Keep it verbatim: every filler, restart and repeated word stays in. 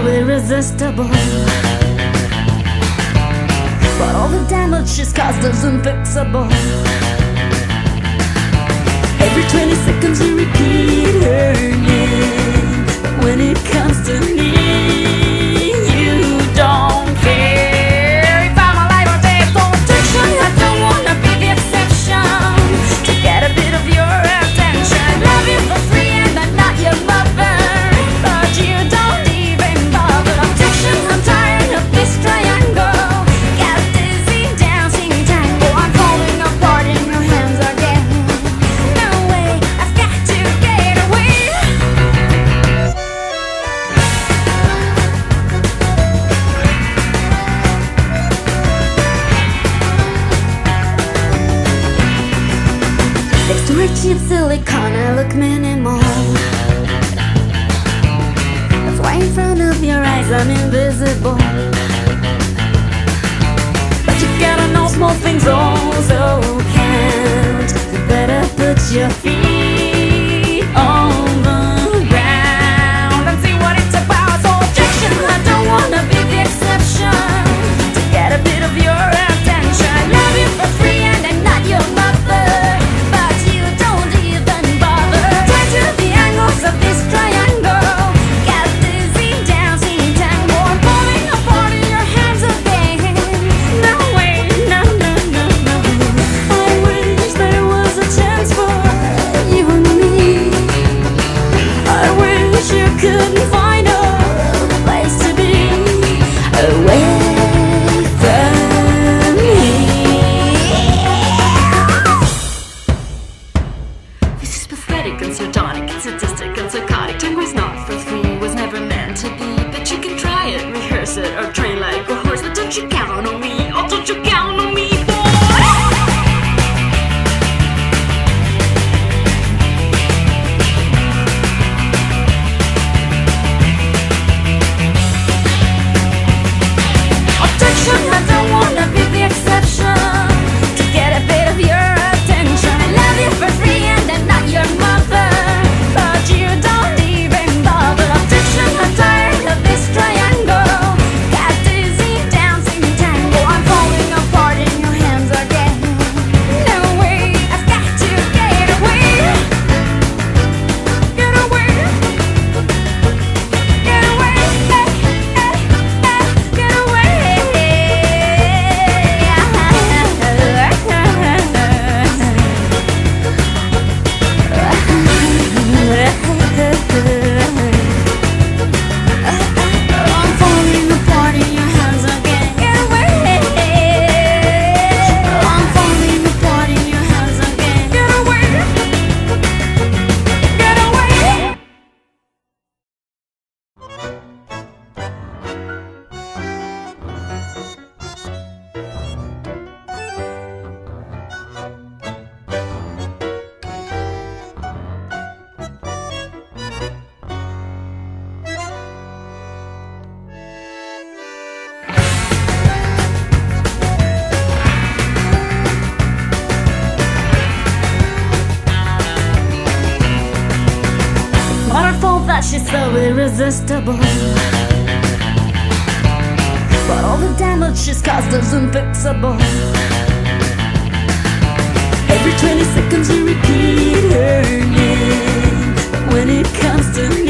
so irresistible, but all the damage she's caused is unfixable. Every twenty seconds you repeat her name, but when it comes to me, you don't care. If I'm alive or dead, for protection, I don't wanna be the exception. To get a bit of your attention, love you for free and I'm not your mother, but you don't even bother. Objection, I'm tired of this triangle. Got dizzy dancing tango. I'm falling apart in your hands again. No way, I've got to get away. Next to her cheap silicone, I look minimal. That's why in front of your eyes I'm invisible. But you gotta know small things also count. You better put your feet on the ground and see what it's about. So objection, I don't wanna be the exception. To get a bit of your attention, I love you for free and I'm not your mother, but you don't even bother. Try to the angles of this triangle. Got dizzy dancing tango. I'm falling apart in your hands again. No way, no, no, no, no. I wish there was a chance for you and me. I wish you couldn't find a place to be away from me. This is pathetic and sardonic and sadistic and psychotic. Tango's not for three, was never meant to be. But you can try it, rehearse it, or train like a horse. But don't you count on me, oh don't you count on me, boy. Objection, I don't wanna be the exception. To get a bit of your attention, I love you for free and I'm not your mother, but you don't even bother. Objection, I'm tired of this triangle. Got dizzy dancing tango. I'm falling apart in your hands again. No way, I've got to get away. Get away. Get away. Eh, eh, eh, get away. I'm falling apart in your hands again. Get away. I'm falling apart in your hands again. Get away. Get away. Not her fault that she's so irresistible, but all the damage she's caused is unfixable. Every twenty seconds you repeat her name, but when it comes to